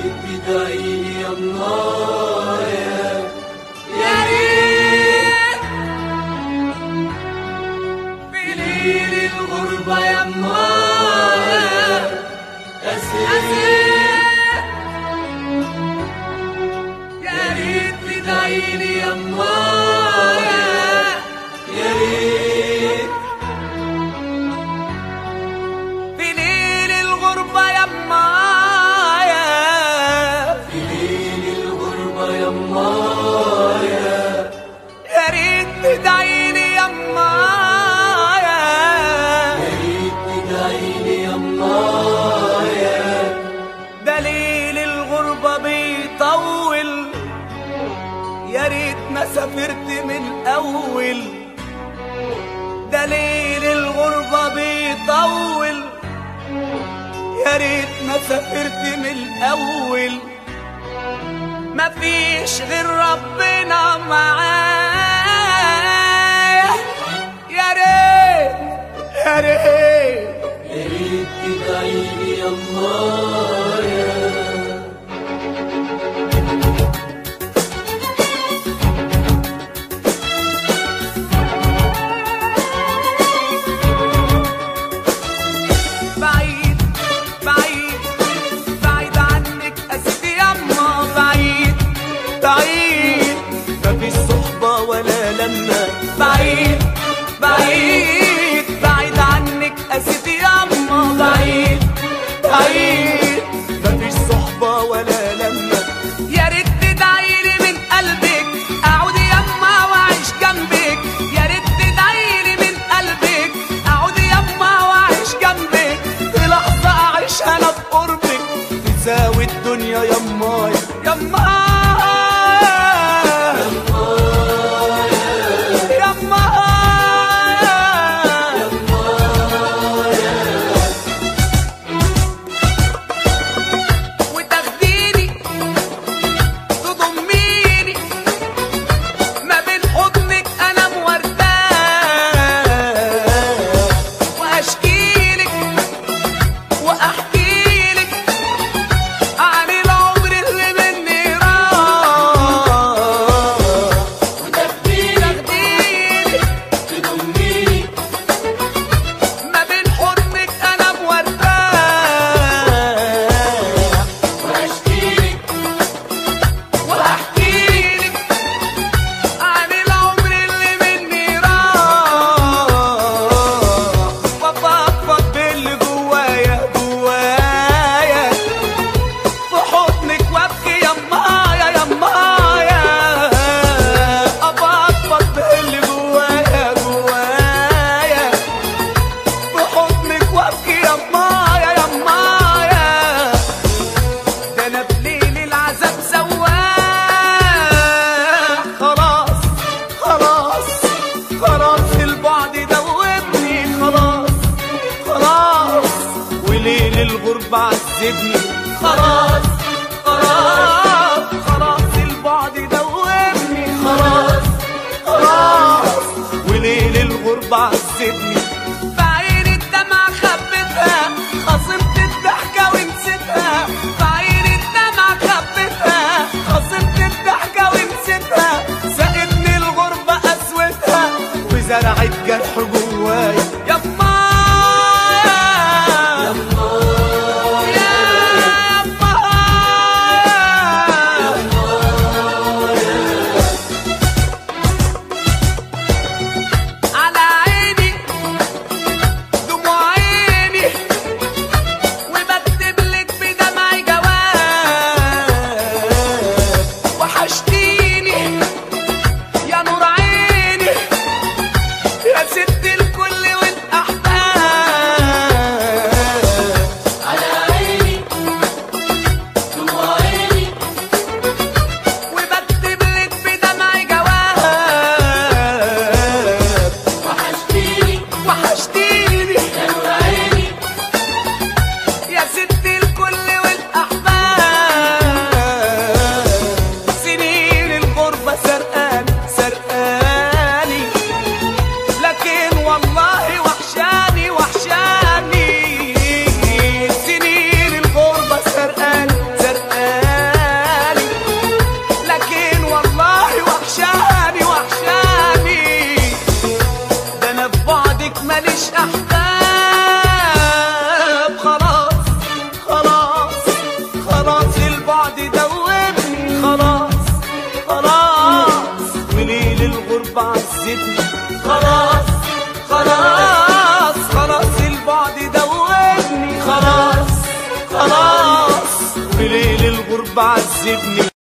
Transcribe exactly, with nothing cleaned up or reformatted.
ريت تدعيلي يما يا يا ريت في ليل الغربة يما يا سيد يا ريت تدعيلي يما يا ريت في ليل الغربة يما في ليل الغربة يما يا ريت تدعيلي يما يا ريت تدعيلي يما دليل الغربة بيطول يا ريت ما سافرت من الأول دليل الغربة بيطول يا ريت ما سافرت من الأول مفيش غير ربنا معايا يا ريت يا ريت يا ريت تدعيلي يما بعيد بعيد بعيد عنك أسيدي يما بعيد بعيد مفيش صحبة ولا لمة بعيد بعيد بعيد عنك أسيدي يما بعيد بعيد مفيش صحبة ولا لمة يا ريت تدعيلي من قلبك أعود يما وأعيش جنبك يا ريت تدعيلي من قلبك أعود يما وأعيش جنبك في لحظة أعيش أنا في قربك تساوي الدنيا يما يما الغربة عذبني خلاص خلاص خلاص البعد دوبني خلاص خلاص وليل الغربة عذبني بعين الدمع خبتها خصمت الضحكة ونسيتها بعين الدمع خبتها خصمت الضحكة ونسيتها سقتني الغربة قسوتها وزرعت جرح جوايا يما يما الغربة عذبني. خلاص خلاص خلاص البعد دوبني. خلاص خلاص وليل الغربة عذبني.